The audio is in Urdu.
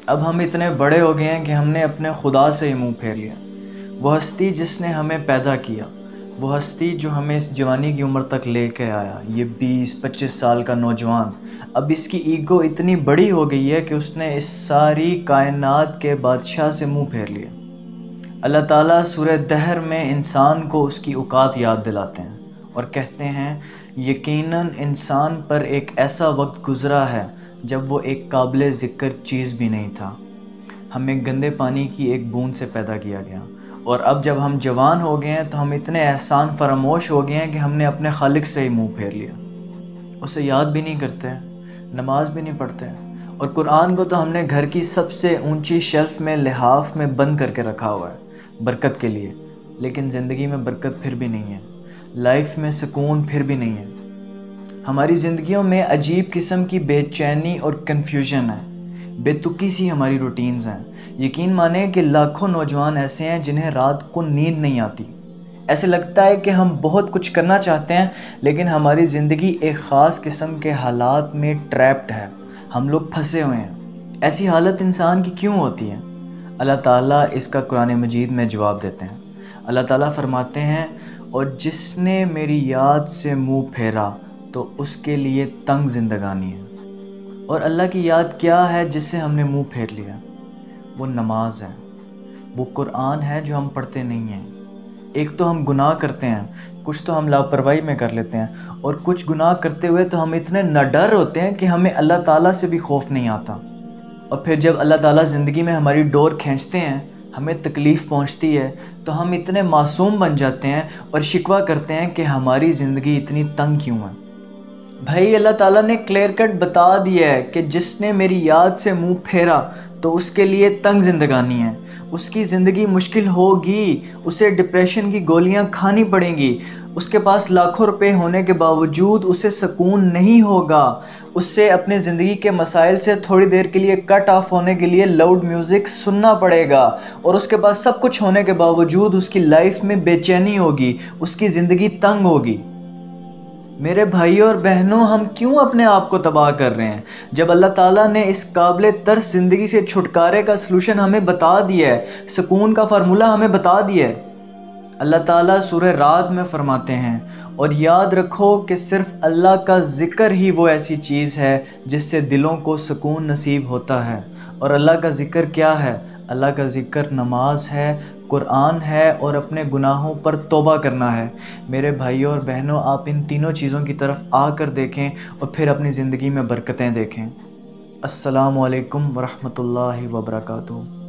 اب ہم اتنے بڑے ہو گئے ہیں کہ ہم نے اپنے خدا سے ہی منہ پھیر لیا۔ وہ ہستی جس نے ہمیں پیدا کیا، وہ ہستی جو ہمیں اس جوانی کی عمر تک لے کے آیا، یہ 20-25 سال کا نوجوان، اب اس کی ایگو اتنی بڑی ہو گئی ہے کہ اس نے اس ساری کائنات کے بادشاہ سے منہ پھیر لیا۔ اللہ تعالیٰ سورہ دہر میں انسان کو اس کی اوقات یاد دلاتے ہیں اور کہتے ہیں یقیناً انسان پر ایک ایسا وقت گزرا ہے جب وہ ایک قابل ذکر چیز بھی نہیں تھا۔ ہمیں گندے پانی کی ایک بوند سے پیدا کیا گیا، اور اب جب ہم جوان ہو گئے ہیں تو ہم اتنے احسان فراموش ہو گئے ہیں کہ ہم نے اپنے خالق سے ہی منہ پھیر لیا۔ اسے یاد بھی نہیں کرتے، نماز بھی نہیں پڑھتے، اور قرآن کو تو ہم نے گھر کی سب سے اونچی شیلف میں لحاف میں بند کر کے رکھا ہوا ہے برکت کے لیے، لیکن زندگی میں برکت پھر بھی نہیں ہے، لائف میں سکون پھر بھی نہیں ہے۔ ہماری زندگیوں میں عجیب قسم کی بے چینی اور کنفیوژن ہے، بے تکی سی ہماری روٹینز ہیں۔ یقین مانیں کہ لاکھوں نوجوان ایسے ہیں جنہیں رات کو نیند نہیں آتی، ایسے لگتا ہے کہ ہم بہت کچھ کرنا چاہتے ہیں لیکن ہماری زندگی ایک خاص قسم کے حالات میں ٹریپڈ ہے، ہم لوگ پھنسے ہوئے ہیں۔ ایسی حالت انسان کی کیوں ہوتی ہے؟ اللہ تعالیٰ اس کا قرآن مجید میں جواب دیتے ہیں۔ اللہ تعالیٰ فرماتے ہیں اور جس نے میری یاد سے منہ پھیرا تو اس کے لیے تنگ زندگانی ہے۔ اور اللہ کی یاد کیا ہے جس سے ہم نے منہ پھیر لیا؟ وہ نماز ہے، وہ قرآن ہے جو ہم پڑھتے نہیں ہیں۔ ایک تو ہم گناہ کرتے ہیں، کچھ تو ہم لاپرواہی میں کر لیتے ہیں، اور کچھ گناہ کرتے ہوئے تو ہم اتنے ناڈر ہوتے ہیں کہ ہمیں اللہ تعالیٰ سے بھی خوف نہیں آتا۔ اور پھر جب اللہ تعالیٰ زندگی میں ہماری ڈور کھینچتے ہیں، ہمیں تکلیف پہنچتی ہے، تو ہم اتنے معصوم بن جاتے ہیں اور شکوہ کرتے ہیں کہ ہماری زندگی اتنی تنگ کیوں ہے۔ بھائی اللہ تعالیٰ نے کلیئر کٹ بتا دیا ہے کہ جس نے میری یاد سے منہ پھیرا تو اس کے لیے تنگ زندگانی ہے، اس کی زندگی مشکل ہوگی، اسے ڈپریشن کی گولیاں کھانی پڑیں گی، اس کے پاس لاکھوں روپے ہونے کے باوجود اسے سکون نہیں ہوگا، اس سے اپنے زندگی کے مسائل سے تھوڑی دیر کے لیے کٹ آف ہونے کے لیے لاؤڈ میوزک سننا پڑے گا، اور اس کے پاس سب کچھ ہونے کے باوجود اس کی لائف میں بے چینی ہوگی، اس کی زندگی تنگ ہوگی۔ میرے بھائیوں اور بہنوں، ہم کیوں اپنے آپ کو تباہ کر رہے ہیں جب اللہ تعالیٰ نے اس قابل ترس زندگی سے چھٹکارے کا سلوشن ہمیں بتا دیا ہے، سکون کا فارمولہ ہمیں بتا دیا ہے۔ اللہ تعالیٰ سورہ رعد میں فرماتے ہیں اور یاد رکھو کہ صرف اللہ کا ذکر ہی وہ ایسی چیز ہے جس سے دلوں کو سکون نصیب ہوتا ہے۔ اور اللہ کا ذکر کیا ہے؟ اللہ کا ذکر نماز ہے، قرآن ہے، اور اپنے گناہوں پر توبہ کرنا ہے۔ میرے بھائیوں اور بہنوں، آپ ان تینوں چیزوں کی طرف آ کر دیکھیں اور پھر اپنی زندگی میں برکتیں دیکھیں۔ السلام علیکم ورحمۃ اللہ وبرکاتہ۔